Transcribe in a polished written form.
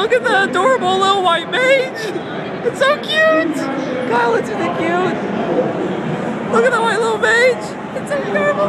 Look at the adorable little white mage. It's so cute. Kyle, isn't it cute? Look at the white little mage. It's so adorable.